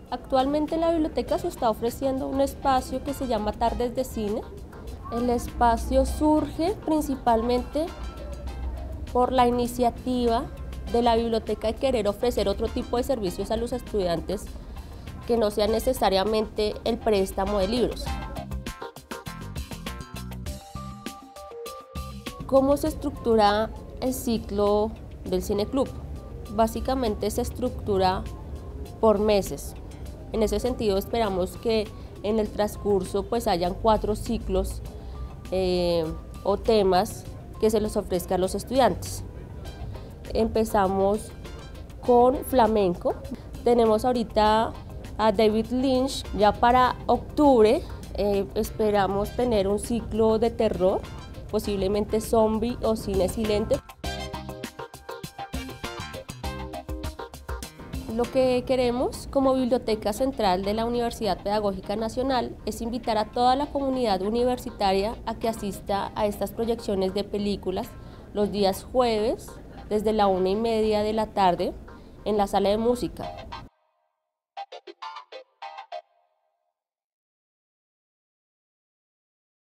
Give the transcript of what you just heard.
Actualmente en la biblioteca se está ofreciendo un espacio que se llama Tardes de Cine. El espacio surge principalmente por la iniciativa de la biblioteca de querer ofrecer otro tipo de servicios a los estudiantes que no sea necesariamente el préstamo de libros. ¿Cómo se estructura el ciclo del Cine Club? Básicamente se estructura por meses. En ese sentido esperamos que en el transcurso pues hayan 4 ciclos o temas que se les ofrezca a los estudiantes. Empezamos con flamenco. Tenemos ahorita a David Lynch. Ya para octubre esperamos tener un ciclo de terror, posiblemente zombie o cine silente. Lo que queremos como Biblioteca Central de la Universidad Pedagógica Nacional es invitar a toda la comunidad universitaria a que asista a estas proyecciones de películas los días jueves desde la 1:30 de la tarde en la sala de música.